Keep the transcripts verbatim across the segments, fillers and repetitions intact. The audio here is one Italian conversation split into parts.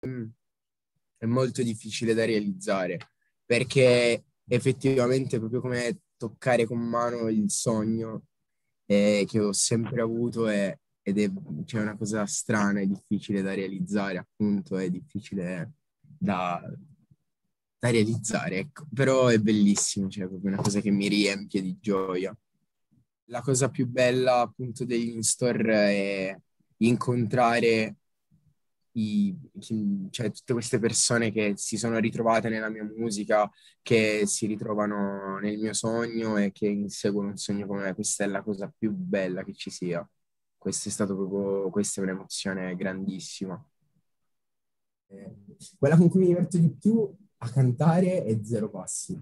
mm, è molto difficile da realizzare, perché effettivamente è proprio come toccare con mano il sogno eh, che ho sempre avuto è- ed è cioè, una cosa strana e difficile da realizzare, appunto, è difficile da, da realizzare, ecco. Però è bellissimo, cioè è proprio una cosa che mi riempie di gioia. La cosa più bella, appunto, degli in-store è incontrare i- chi- cioè, tutte queste persone che si sono ritrovate nella mia musica, che si ritrovano nel mio sogno e che inseguono un sogno come me. Questa è la cosa più bella che ci sia. Questo è stato proprio, questa è un'emozione grandissima. Eh, quella con cui mi diverto di più a cantare è Zero Passi.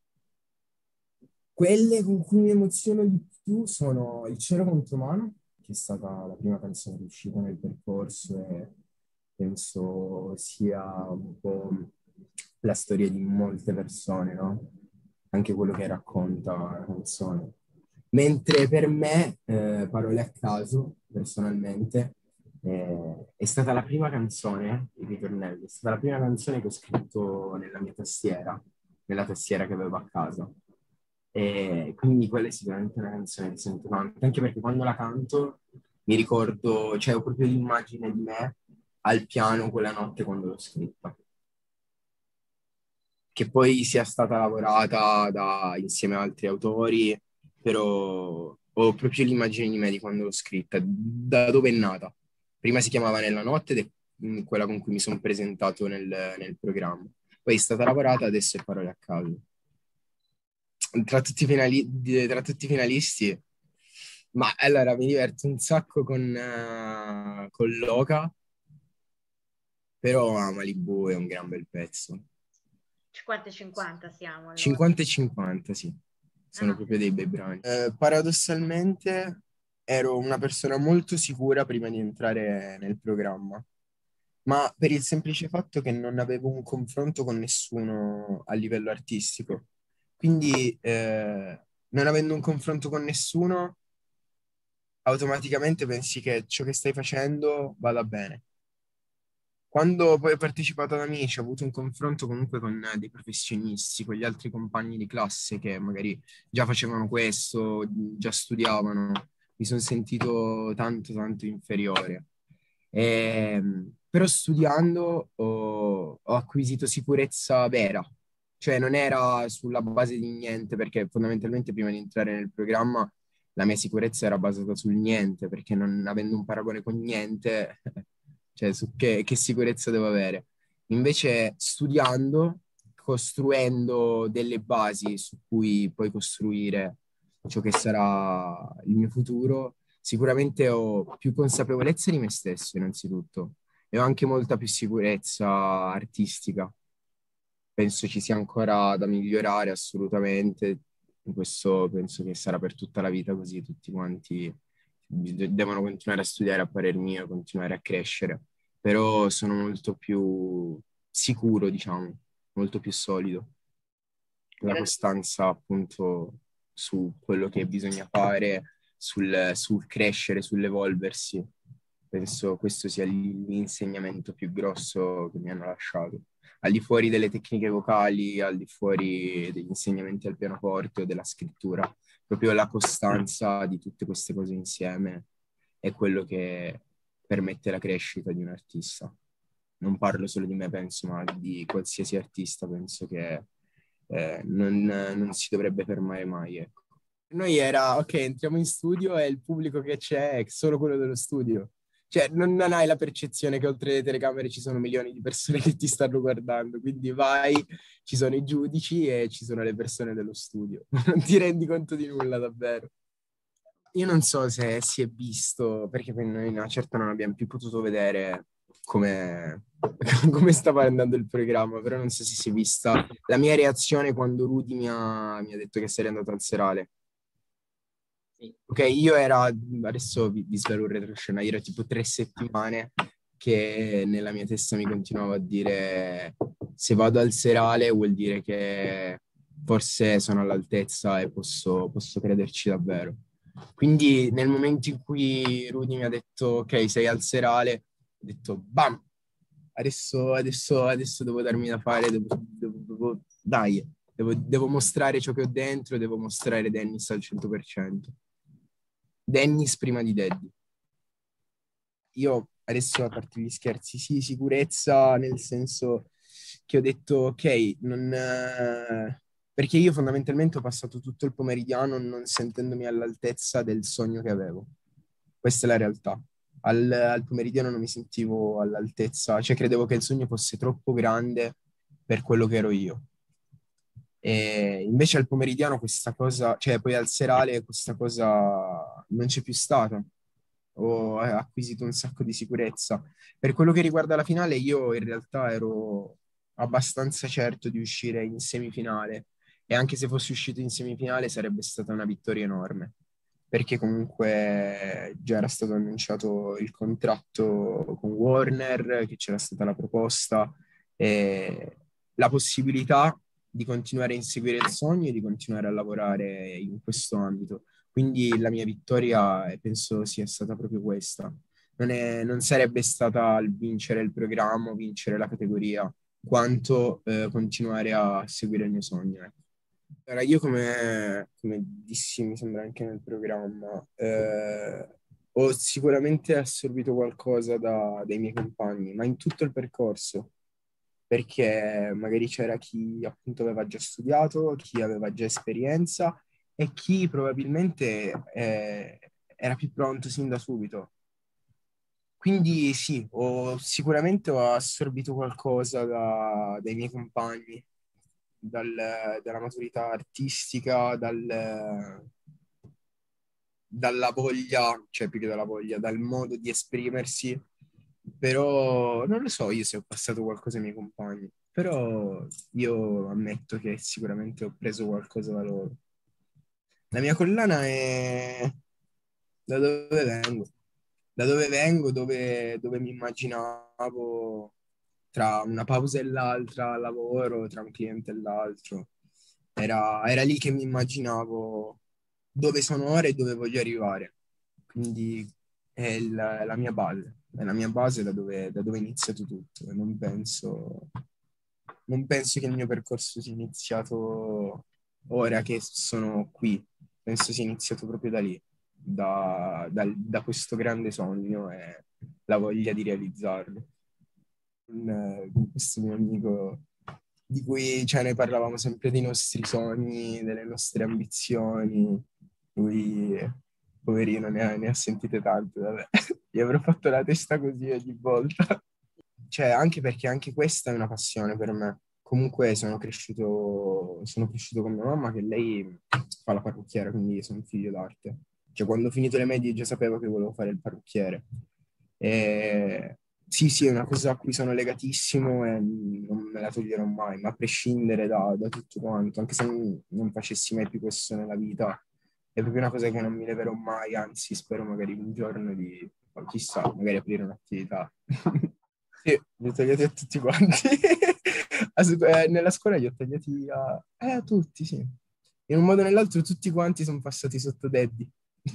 Quelle con cui mi emoziono di più sono Il cielo contro mano, che è stata la prima canzone che è uscita nel percorso e penso sia un po' la storia di molte persone, no? Anche quello che racconta la canzone. Mentre per me, eh, Parole a caso, personalmente, eh, è stata la prima canzone, il ritornello, è stata la prima canzone che ho scritto nella mia tastiera, nella tastiera che avevo a casa. E quindi quella è sicuramente una canzone che sento tanto, anche perché quando la canto mi ricordo, cioè ho proprio l'immagine di me al piano quella notte quando l'ho scritta. Che poi sia stata lavorata da, insieme a altri autori, però ho proprio l'immagine di me di quando l'ho scritta, da dove è nata. Prima si chiamava Nella notte ed è mm, quella con cui mi sono presentato nel, nel programma. Poi è stata lavorata, adesso è Parole a caso. Tra tutti i finali- di- tra tutti i finalisti, ma allora mi diverto un sacco con, eh, con Loca, però ah, Malibu è un gran bel pezzo. cinquanta e cinquanta siamo allora. cinquanta e cinquanta, sì, sono Ah. proprio dei bei brani. Eh, paradossalmente ero una persona molto sicura prima di entrare nel programma, ma per il semplice fatto che non avevo un confronto con nessuno a livello artistico. Quindi, eh, non avendo un confronto con nessuno, automaticamente pensi che ciò che stai facendo vada bene. Quando poi ho partecipato ad Amici, ho avuto un confronto comunque con eh, dei professionisti, con gli altri compagni di classe che magari già facevano questo, già studiavano, mi sono sentito tanto, tanto inferiore. Ehm, però studiando ho, ho acquisito sicurezza vera, cioè non era sulla base di niente, perché fondamentalmente prima di entrare nel programma la mia sicurezza era basata sul niente, perché non avendo un paragone con niente, cioè su che, che sicurezza devo avere. Invece studiando, costruendo delle basi su cui poi costruire ciò che sarà il mio futuro, sicuramente ho più consapevolezza di me stesso, innanzitutto, e ho anche molta più sicurezza artistica. Penso ci sia ancora da migliorare assolutamente. Questo penso che sarà per tutta la vita così, tutti quanti de- devono continuare a studiare a parer mio, continuare a crescere, però sono molto più sicuro, diciamo, molto più solido. La costanza appunto su quello che bisogna fare, sul, sul crescere, sull'evolversi. Penso questo sia l'insegnamento più grosso che mi hanno lasciato. Al di fuori delle tecniche vocali, al di fuori degli insegnamenti al pianoforte o della scrittura, proprio la costanza di tutte queste cose insieme è quello che permette la crescita di un artista. Non parlo solo di me, penso, ma di qualsiasi artista, penso che eh, non, non si dovrebbe fermare mai, ecco. Noi era, ok, entriamo in studio e il pubblico che c'è è solo quello dello studio. Cioè, non, non hai la percezione che oltre le telecamere ci sono milioni di persone che ti stanno guardando, quindi vai, ci sono i giudici e ci sono le persone dello studio. Non ti rendi conto di nulla, davvero. Io non so se si è visto, perché poi noi una certa non abbiamo più potuto vedere come, come stava andando il programma, però non so se si è vista la mia reazione quando Rudy mi ha, mi ha detto che sarei andato al serale. Sì. Ok, io era, adesso vi, vi svelo un retroscena, io ero tipo tre settimane che nella mia testa mi continuavo a dire se vado al serale vuol dire che forse sono all'altezza e posso, posso crederci davvero. Quindi nel momento in cui Rudy mi ha detto ok, sei al serale, ho detto bam, adesso, adesso, adesso devo darmi da fare, devo, devo- devo- dai, devo, devo mostrare ciò che ho dentro, devo mostrare Dennis al cento per cento. Dennis prima di Daddy. Io adesso, a parte gli scherzi, sì, sicurezza nel senso che ho detto, ok, non, eh, perché io fondamentalmente ho passato tutto il pomeridiano non sentendomi all'altezza del sogno che avevo. Questa è la realtà. Al, al pomeridiano non mi sentivo all'altezza, cioè credevo che il sogno fosse troppo grande per quello che ero io. E invece al pomeridiano questa cosa, cioè poi al serale questa cosa non c'è più stata. Ho acquisito un sacco di sicurezza. Per quello che riguarda la finale, io in realtà ero abbastanza certo di uscire in semifinale e anche se fossi uscito in semifinale sarebbe stata una vittoria enorme, perché comunque già era stato annunciato il contratto con Warner, che c'era stata la proposta e la possibilità di continuare a inseguire il sogno e di continuare a lavorare in questo ambito. Quindi la mia vittoria eh, penso sia stata proprio questa. Non, è- non sarebbe stata il vincere il programma o vincere la categoria, quanto eh, continuare a seguire il mio sogno. Ecco. Allora, io come, come dissi, mi sembra anche nel programma, eh, ho sicuramente assorbito qualcosa da- dai miei compagni, ma in tutto il percorso, perché magari c'era chi appunto aveva già studiato, chi aveva già esperienza e chi probabilmente eh, era più pronto sin da subito. Quindi sì, ho, sicuramente ho assorbito qualcosa da- dai miei compagni, dal- dalla maturità artistica, dal- dalla voglia, cioè più che dalla voglia, dal modo di esprimersi. Però non lo so io se ho passato qualcosa ai miei compagni, però io ammetto che sicuramente ho preso qualcosa da loro. La mia collana è da dove vengo, da dove vengo, dove, dove mi immaginavo tra una pausa e l'altra al lavoro, tra un cliente e l'altro. Era, era lì che mi immaginavo dove sono ora e dove voglio arrivare. Quindi è, il- è la mia base, è la mia base da dove, da dove è iniziato tutto. E non penso, non penso che il mio percorso sia iniziato ora che sono qui. Penso sia iniziato proprio da lì, da, dal- da questo grande sogno e la voglia di realizzarlo. Con, eh, con questo mio amico di cui cioè, noi parlavamo sempre dei nostri sogni, delle nostre ambizioni. Lui, poverino, ne ha, ne ha sentite tante, vabbè. Gli avrò fatto la testa così ogni volta. Cioè, anche perché anche questa è una passione per me. Comunque sono cresciuto, sono cresciuto con mia mamma che lei fa la parrucchiera, quindi sono un figlio d'arte. Cioè, quando ho finito le medie già sapevo che volevo fare il parrucchiere. E sì, sì, è una cosa a cui sono legatissimo e non me la toglierò mai, ma a prescindere da, da tutto quanto, anche se non, non facessi mai più questo nella vita, è proprio una cosa che non mi leverò mai, anzi spero magari un giorno di, chissà, magari aprire un'attività. Sì, li ho tagliati a tutti quanti. A scu- eh, nella scuola li ho tagliati a, eh, a tutti, sì. In un modo o nell'altro tutti quanti sono passati sotto Daddy.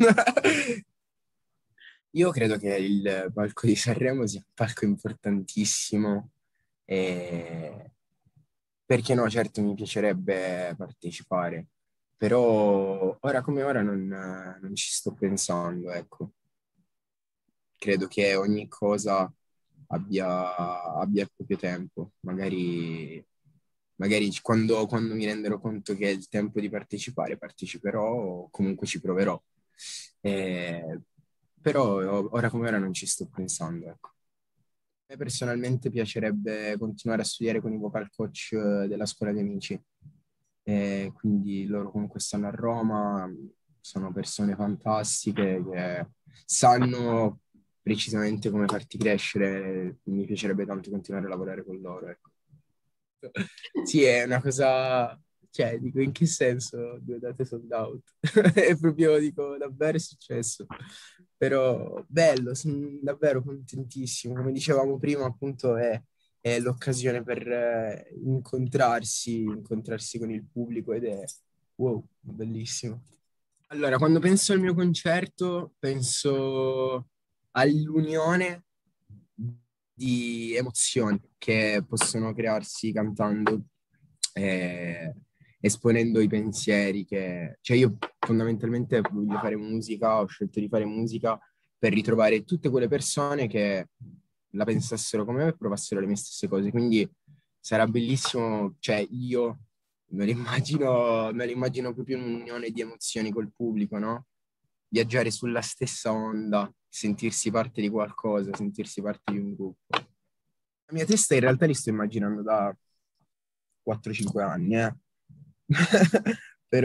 Io credo che il palco di Sanremo sia un palco importantissimo e perché no, certo mi piacerebbe partecipare, però ora come ora non, non ci sto pensando, ecco. Credo che ogni cosa abbia, abbia il proprio tempo. Magari, magari quando, quando mi renderò conto che è il tempo di partecipare, parteciperò o comunque ci proverò. Eh, però ora come ora non ci sto pensando, ecco. A me personalmente piacerebbe continuare a studiare con i vocal coach eh, della scuola di amici. E quindi loro comunque stanno a Roma, sono persone fantastiche che sanno precisamente come farti crescere. Mi piacerebbe tanto continuare a lavorare con loro, ecco. Sì, è una cosa, cioè, dico, in che senso due date sold out? È proprio, dico, davvero è successo. Però bello, sono davvero contentissimo. Come dicevamo prima, appunto, è, è l'occasione per eh, incontrarsi, incontrarsi con il pubblico ed è, wow, bellissimo. Allora, quando penso al mio concerto, penso all'unione di emozioni che possono crearsi cantando, eh, esponendo i pensieri che... Cioè io fondamentalmente voglio fare musica, ho scelto di fare musica per ritrovare tutte quelle persone che la pensassero come me e provassero le mie stesse cose. Quindi sarà bellissimo, cioè io me lo immagino, me lo immagino proprio un'unione di emozioni col pubblico, no? Viaggiare sulla stessa onda, sentirsi parte di qualcosa, sentirsi parte di un gruppo. La mia testa in realtà li sto immaginando da quattro cinque anni, eh.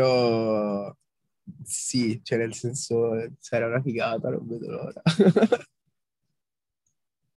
Però sì, cioè nel senso sarà una figata, non vedo l'ora.